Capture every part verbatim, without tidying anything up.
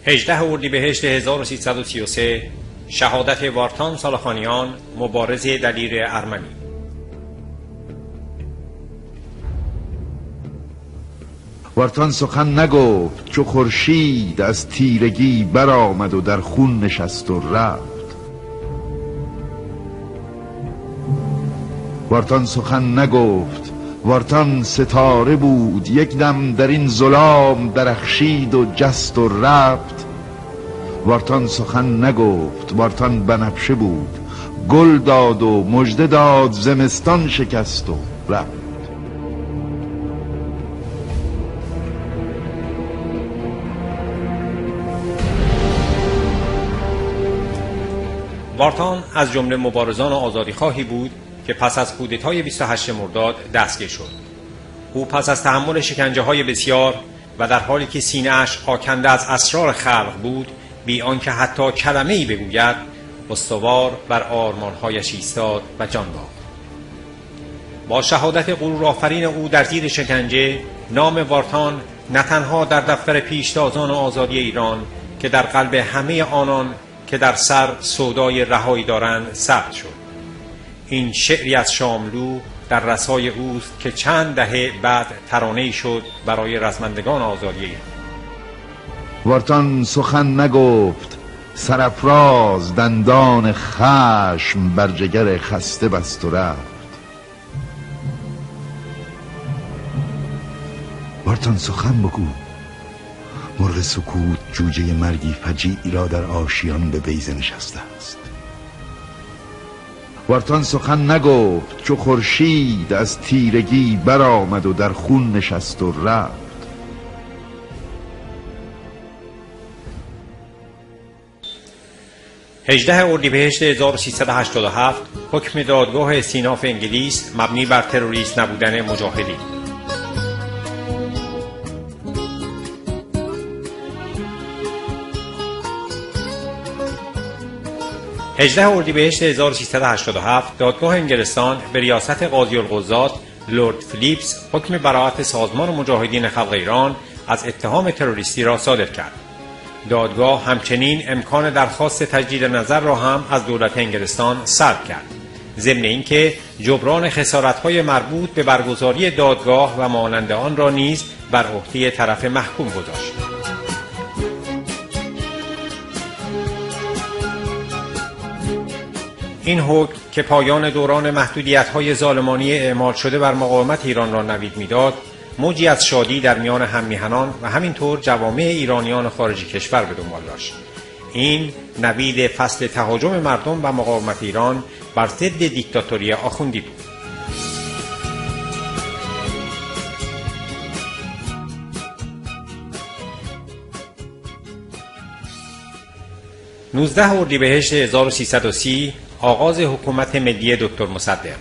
هجدهم اردیبهشت هزار و سیصد و سی و سه شهادت وارتان سالاخانیان، مبارز دلیر ارمنی. وارتان سخن نگفت چو خورشید از تیرگی برآمد و در خون نشست و رفت. وارتان سخن نگفت، وارتان ستاره بود، یک دم در این ظلام درخشید و جست و رفت. وارتان سخن نگفت، وارتان بنفشه بود، گل داد و مژده داد، زمستان شکست و رفت. وارتان از جمله مبارزان آزادیخواهی بود که پس از کودتای بیست و هشتم مرداد دستگیر شد. او پس از تحمل شکنجه های بسیار و در حالی که سینه اش آکنده از اسرار خلق بود، بی آنکه حتی کلمه‌ای بگوید، استوار بر آرمان‌هایش ایستاد و جان باخت. با شهادت غرورآفرین او در زیر شکنجه، نام وارتان نه تنها در دفتر پیشتازان آزادی ایران که در قلب همه آنان که در سر سودای رهایی دارند ثبت شد. این شعری از شاملو در رسای اوست که چند دهه بعد ترانه‌ای شد برای رزمندگان آزادی ایران. وارتان سخن نگفت، سرافراز دندان خشم بر جگر خسته بست و رفت. وارتان سخن بگو، مرغ سکوت جوجه مرگی فجیعی را در آشیان به بیضه نشسته است. وارتان سخن نگفت چو خورشید از تیرگی برآمد و در خون نشست و رفت. هجدهم اردیبهشت هزار و سیصد و هشتاد و هفت حکم دادگاه استیناف انگلیس مبنی بر تروریست نبودن مجاهدین. هجدهم اردیبهشت هزار و سیصد و هشتاد و هفت دادگاه انگلستان به ریاست قاضی القضات لورد فیلیپس حکم براءت سازمان مجاهدین خلق ایران از اتهام تروریستی را صادر کرد. دادگاه همچنین امکان درخواست تجدید نظر را هم از دولت انگلستان سلب کرد، ضمن اینکه جبران خسارت‌های مربوط به برگزاری دادگاه و مانند آن را نیز بر عهده طرف محکوم گذاشت. این حکم که پایان دوران محدودیت‌های ظالمانی اعمال شده بر مقاومت ایران را نوید می‌داد، موجی از شادی در میان هم‌میهنان و همینطور جوامع ایرانیان خارج کشور به دنبال داشت. این نوید فصل تهاجم مردم و مقاومت ایران بر ضد دیکتاتوری آخوندی بود. نوزدهم اردیبهشت هزار و سیصد و سی آغاز حکومت ملی دکتر مصدق.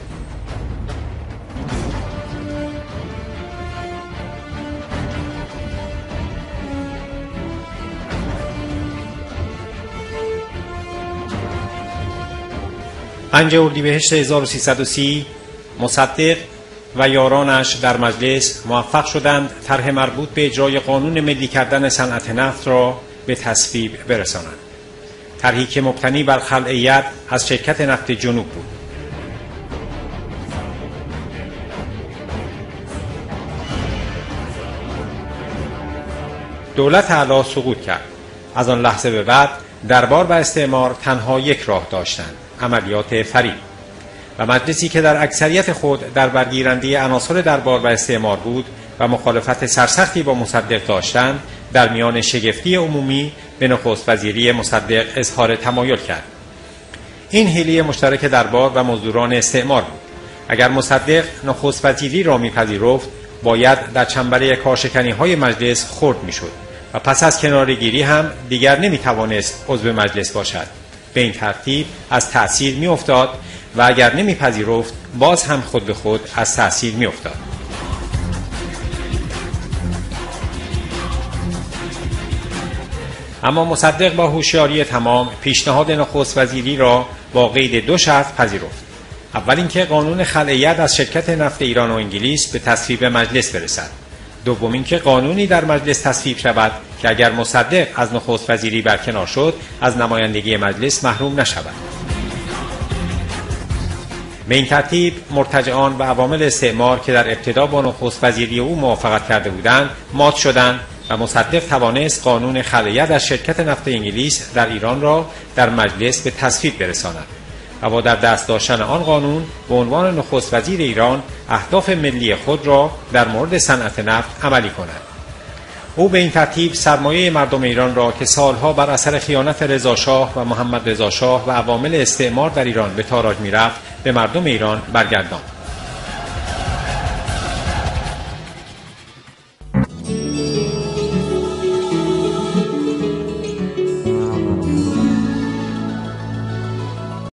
پنجم اردیبهشت هزار و سیصد و سی مصدق و یارانش در مجلس موفق شدند طرح مربوط به اجرای قانون ملی کردن صنعت نفت را به تصویب برسانند. طرحی که مبتنی بر خلع ید از شرکت نفت جنوب بود. دولت اعلی سقوط کرد. از آن لحظه به بعد دربار و استعمار تنها یک راه داشتند: عملیات فریب. و مجلسی که در اکثریت خود در برگیرنده عناصر دربار و استعمار بود و مخالفت سرسختی با مصدق داشتند، در میان شگفتی عمومی به نخست وزیری مصدق اظهار تمایل کرد. این حیله مشترک دربار و مزدوران استعمار بود. اگر مصدق نخست وزیری را میپذیرفت، باید در چنبره کارشکنی های مجلس خرد میشد و پس از کناره‌گیری هم دیگر نمیتوانست عضو مجلس باشد. به این ترتیب از تأثیر میافتاد و اگر نمیپذیرفت باز هم خود به خود از تأثیر میافتاد. اما مصدق با هوشیاری تمام پیشنهاد نخست وزیری را با قید دو شرط پذیرفت. اول اینکه قانون خلع ید از شرکت نفت ایران و انگلیس به تصویب مجلس برسد دوم اینکه قانونی در مجلس تصویب شود که اگر مصدق از نخست وزیری برکنار شد از نمایندگی مجلس محروم نشود. به این ترتیب مرتجعان و عوامل استعمار که در ابتدا با نخست وزیری او موافقت کرده بودند مات شدند و مصدق توانست قانون خلع از شرکت نفت انگلیس در ایران را در مجلس به تصویب برساند و با در دست داشتن آن قانون به عنوان نخست وزیر ایران اهداف ملی خود را در مورد صنعت نفت عملی کند. او به این ترتیب سرمایه مردم ایران را که سالها بر اثر خیانت رضا شاه و محمد رضا شاه و عوامل استعمار در ایران به تاراج می‌رفت به مردم ایران برگرداند.